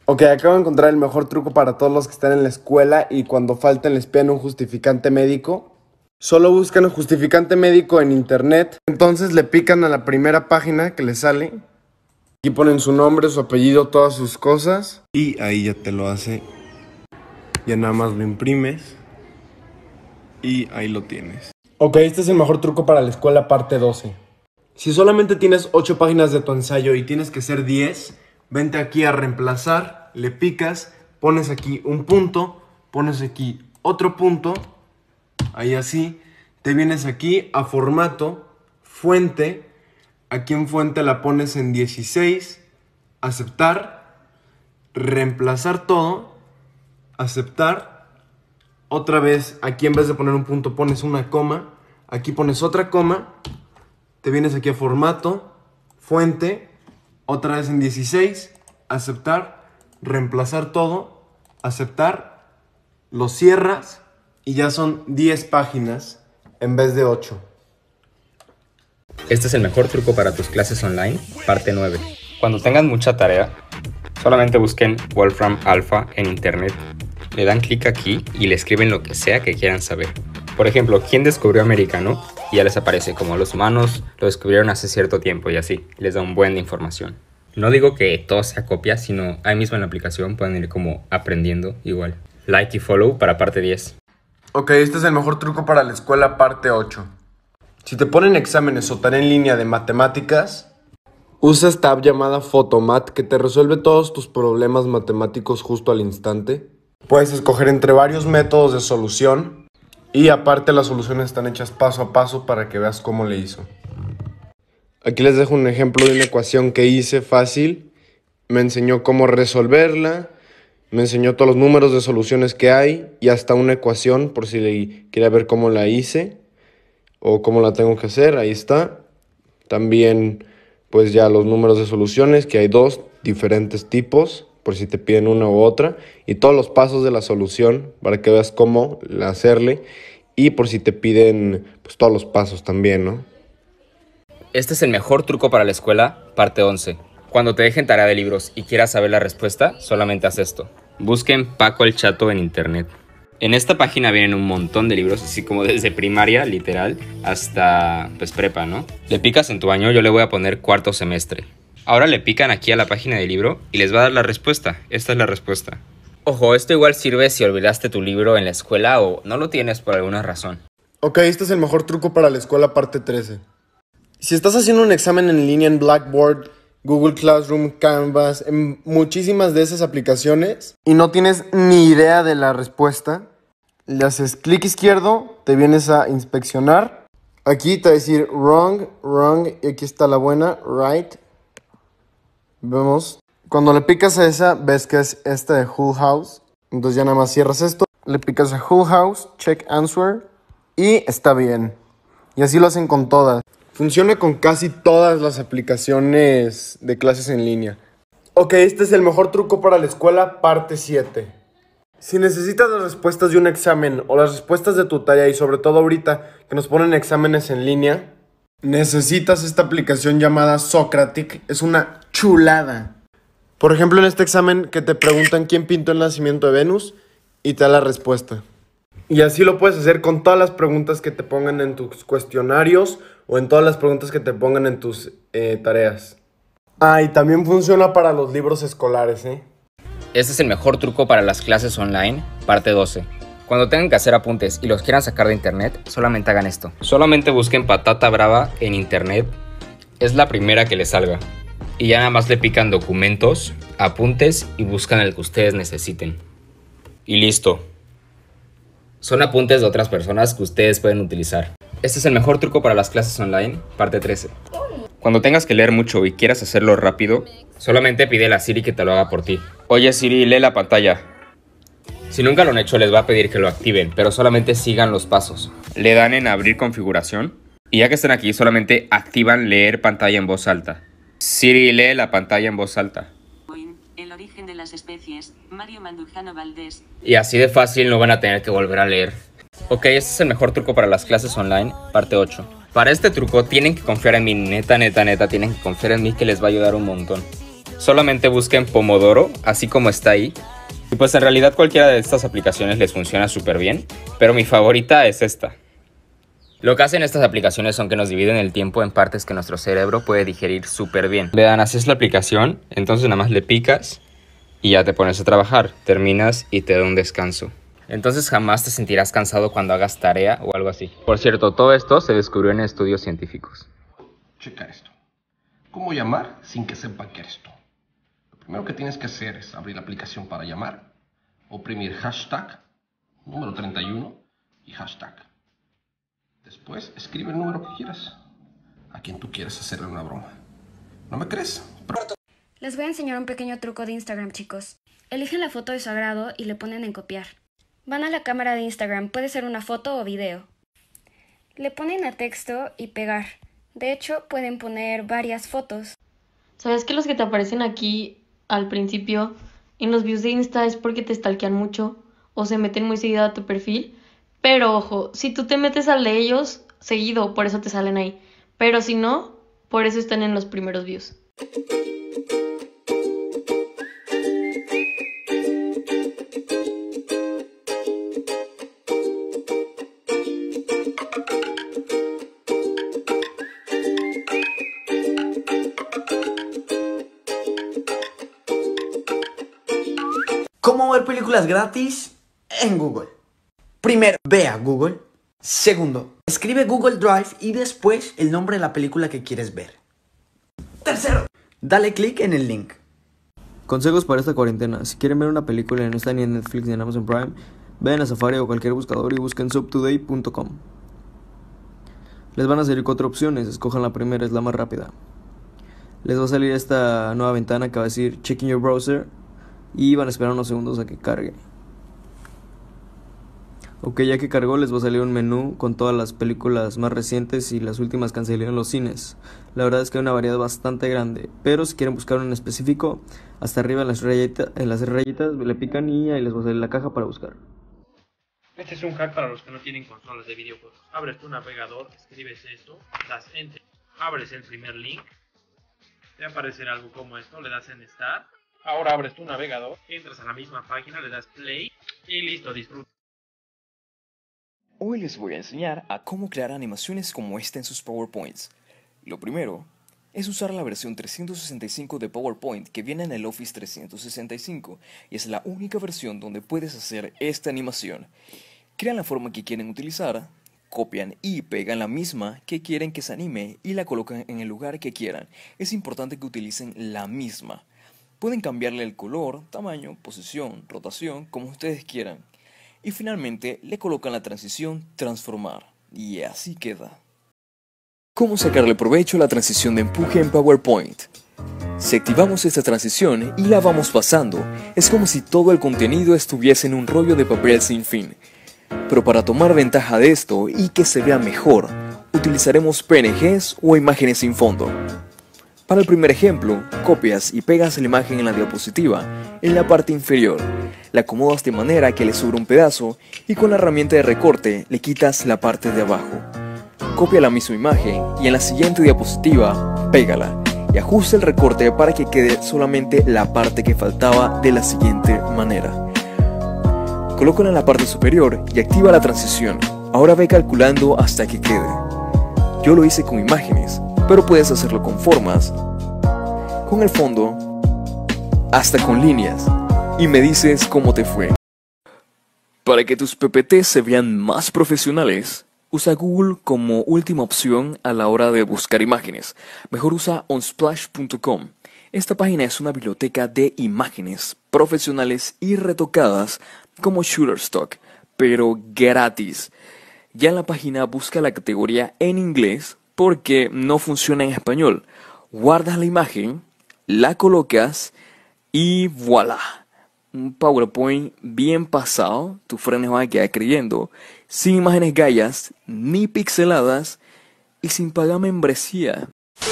Ok, acabo de encontrar el mejor truco para todos los que están en la escuela y cuando falten les piden un justificante médico. Solo buscan un justificante médico en internet. Entonces le pican a la primera página que les sale. Aquí ponen su nombre, su apellido, todas sus cosas. Y ahí ya te lo hace. Ya nada más lo imprimes. Y ahí lo tienes. Ok, este es el mejor truco para la escuela parte 12. Si solamente tienes 8 páginas de tu ensayo y tienes que hacer 10, vente aquí a reemplazar. Le picas, pones aquí un punto, pones aquí otro punto, ahí así, te vienes aquí a formato, fuente, aquí en fuente la pones en 16, aceptar, reemplazar todo, aceptar, otra vez aquí en vez de poner un punto pones una coma, aquí pones otra coma, te vienes aquí a formato, fuente, otra vez en 16, aceptar, reemplazar todo, aceptar, lo cierras y ya son 10 páginas en vez de 8. Este es el mejor truco para tus clases online, parte 9. Cuando tengan mucha tarea, solamente busquen Wolfram Alpha en internet, le dan clic aquí y le escriben lo que sea que quieran saber. Por ejemplo, ¿quién descubrió americano? Y ya les aparece como los humanos lo descubrieron hace cierto tiempo y así, les da un buen de información. No digo que todo sea copia, sino ahí mismo en la aplicación pueden ir como aprendiendo igual. Like y follow para parte 10. Ok, este es el mejor truco para la escuela parte 8. Si te ponen exámenes o tarea en línea de matemáticas, usa esta app llamada Photomat que te resuelve todos tus problemas matemáticos justo al instante. Puedes escoger entre varios métodos de solución y aparte las soluciones están hechas paso a paso para que veas cómo le hizo. Aquí les dejo un ejemplo de una ecuación que hice fácil. Me enseñó cómo resolverla, me enseñó todos los números de soluciones que hay y hasta una ecuación por si le quería ver cómo la hice o cómo la tengo que hacer. Ahí está. También pues ya los números de soluciones, que hay 2 diferentes tipos por si te piden una u otra, y todos los pasos de la solución para que veas cómo hacerle y por si te piden pues todos los pasos también, ¿no? Este es el mejor truco para la escuela, parte 11. Cuando te dejen tarea de libros y quieras saber la respuesta, solamente haz esto. Busquen Paco el Chato en internet. En esta página vienen un montón de libros, así como desde primaria, literal, hasta pues prepa, ¿no? Le picas en tu año, yo le voy a poner cuarto semestre. Ahora le pican aquí a la página del libro y les va a dar la respuesta. Esta es la respuesta. Ojo, esto igual sirve si olvidaste tu libro en la escuela o no lo tienes por alguna razón. Ok, este es el mejor truco para la escuela parte 13. Si estás haciendo un examen en línea en Blackboard, Google Classroom, Canvas, en muchísimas de esas aplicaciones y no tienes ni idea de la respuesta, le haces clic izquierdo, te vienes a inspeccionar. Aquí te va a decir wrong, wrong, y aquí está la buena, right. Vemos. Cuando le picas a esa, ves que es esta de Hull House. Entonces ya nada más cierras esto, le picas a Hull House, check answer y está bien. Y así lo hacen con todas. Funciona con casi todas las aplicaciones de clases en línea. Ok, este es el mejor truco para la escuela, parte 7. Si necesitas las respuestas de un examen o las respuestas de tu tarea y sobre todo ahorita que nos ponen exámenes en línea, necesitas esta aplicación llamada Socratic. Es una chulada. Por ejemplo, en este examen que te preguntan quién pintó el nacimiento de Venus y te da la respuesta. Y así lo puedes hacer con todas las preguntas que te pongan en tus cuestionarios o en todas las preguntas que te pongan en tus tareas. Ah, y también funciona para los libros escolares, ¿eh? Este es el mejor truco para las clases online, parte 12. Cuando tengan que hacer apuntes y los quieran sacar de internet, solamente hagan esto. Solamente busquen Patata Brava en internet, es la primera que les salga. Y ya nada más le pican documentos, apuntes y buscan el que ustedes necesiten. Y listo. Son apuntes de otras personas que ustedes pueden utilizar. Este es el mejor truco para las clases online, parte 13. Cuando tengas que leer mucho y quieras hacerlo rápido, solamente pídele a Siri que te lo haga por ti. Oye Siri, lee la pantalla. Si nunca lo han hecho, les va a pedir que lo activen, pero solamente sigan los pasos. Le dan en abrir configuración y ya que están aquí, solamente activan leer pantalla en voz alta. Siri, lee la pantalla en voz alta. El origen de las especies, Mario Mandujano Valdés. Y así de fácil no van a tener que volver a leer. Ok, este es el mejor truco para las clases online, parte 8. Para este truco tienen que confiar en mí, neta, tienen que confiar en mí que les va a ayudar un montón. Solamente busquen Pomodoro, así como está ahí. Y pues en realidad cualquiera de estas aplicaciones les funciona súper bien, pero mi favorita es esta. Lo que hacen estas aplicaciones son que nos dividen el tiempo en partes que nuestro cerebro puede digerir súper bien. Vean, haces la aplicación, entonces nada más le picas y ya te pones a trabajar. Terminas y te da un descanso. Entonces jamás te sentirás cansado cuando hagas tarea o algo así. Por cierto, todo esto se descubrió en estudios científicos. Checa esto. ¿Cómo llamar sin que sepa qué eres tú? Lo primero que tienes que hacer es abrir la aplicación para llamar, oprimir hashtag, número 31 y hashtag. Después escribe el número que quieras, a quien tú quieras hacerle una broma. ¿No me crees? Les voy a enseñar un pequeño truco de Instagram, chicos. Eligen la foto de su agrado y le ponen en copiar. Van a la cámara de Instagram, puede ser una foto o video. Le ponen a texto y pegar. De hecho, pueden poner varias fotos. ¿Sabes que los que te aparecen aquí al principio en los views de Insta es porque te stalkean mucho o se meten muy seguido a tu perfil? Pero ojo, si tú te metes al de ellos seguido, por eso te salen ahí. Pero si no, por eso están en los primeros views. ¿Cómo ver películas gratis en Google? Primero, ve a Google. Segundo, escribe Google Drive y después el nombre de la película que quieres ver. Tercero, dale clic en el link. Consejos para esta cuarentena. Si quieren ver una película y no está ni en Netflix ni en Amazon Prime, vayan a Safari o cualquier buscador y busquen subtoday.com. Les van a salir 4 opciones, escojan la primera, es la más rápida. Les va a salir esta nueva ventana que va a decir Checking your browser y van a esperar unos segundos a que cargue. Ok, ya que cargó les va a salir un menú con todas las películas más recientes y las últimas que han salido en los cines. La verdad es que hay una variedad bastante grande, pero si quieren buscar un específico, hasta arriba en las rayitas le pican y ahí les va a salir la caja para buscar. Este es un hack para los que no tienen consolas de videojuegos. Abres tu navegador, escribes esto, das enter, abres el primer link, te aparecerá algo como esto, le das en start. Ahora abres tu navegador, entras a la misma página, le das play y listo, disfruta. Hoy les voy a enseñar a cómo crear animaciones como esta en sus PowerPoints. Lo primero es usar la versión 365 de PowerPoint que viene en el Office 365 y es la única versión donde puedes hacer esta animación. Crean la forma que quieren utilizar, copian y pegan la misma que quieren que se anime y la colocan en el lugar que quieran. Es importante que utilicen la misma. Pueden cambiarle el color, tamaño, posición, rotación, como ustedes quieran. Y finalmente le colocan la transición transformar. Y así queda. ¿Cómo sacarle provecho a la transición de empuje en PowerPoint? Si activamos esta transición y la vamos pasando, es como si todo el contenido estuviese en un rollo de papel sin fin. Pero para tomar ventaja de esto y que se vea mejor, utilizaremos PNGs o imágenes sin fondo. Para el primer ejemplo, copias y pegas la imagen en la diapositiva, en la parte inferior. La acomodas de manera que le sobra un pedazo y con la herramienta de recorte le quitas la parte de abajo. Copia la misma imagen y en la siguiente diapositiva, pégala y ajusta el recorte para que quede solamente la parte que faltaba de la siguiente manera. Colócala en la parte superior y activa la transición. Ahora ve calculando hasta que quede. Yo lo hice con imágenes, pero puedes hacerlo con formas, con el fondo, hasta con líneas, y me dices cómo te fue. Para que tus PPT se vean más profesionales, usa Google como última opción a la hora de buscar imágenes. Mejor usa unsplash.com. Esta página es una biblioteca de imágenes profesionales y retocadas como Shutterstock, pero gratis. Ya en la página busca la categoría en inglés porque no funciona en español. Guardas la imagen, la colocas y voilà. Un PowerPoint bien pasado, tus frenes van a quedar creyendo, sin imágenes gallas, ni pixeladas y sin pagar membresía.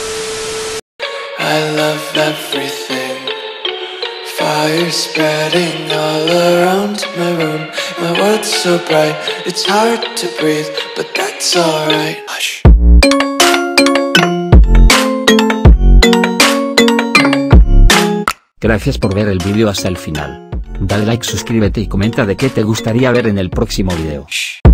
I love everything. Fire spreading all around my room. My world's so bright, it's hard to breathe, but that's alright. Hush. Gracias por ver el vídeo hasta el final. Dale like, suscríbete y comenta de qué te gustaría ver en el próximo video.